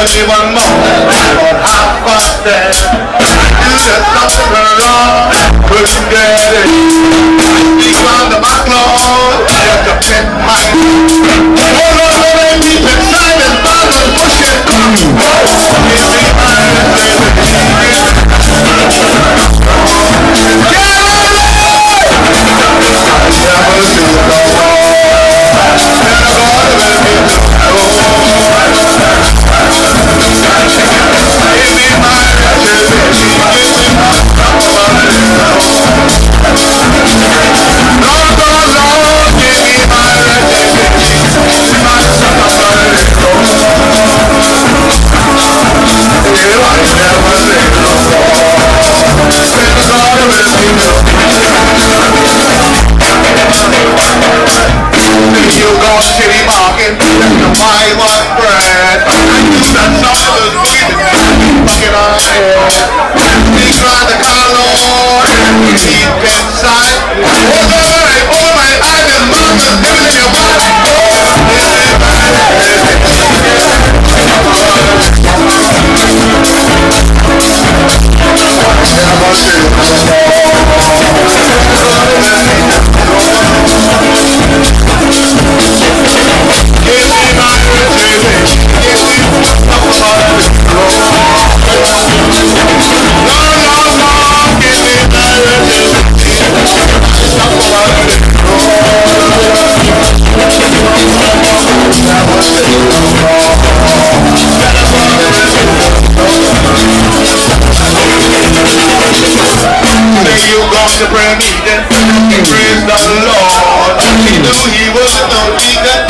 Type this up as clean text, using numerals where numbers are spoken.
me one more, but how about that? You just something wrong, couldn't get it. I speak under my clothes, just a pet mic. Hold on, let me keep it silent, bottle pushing. Give me my city market, buy one bread. I knew that something was bleeding, fucking on head. We tried the car Lord, deep inside. Oh my, I've been mama, living in your body. To bring me that, praise the Lord. He knew he wasn't no deacon.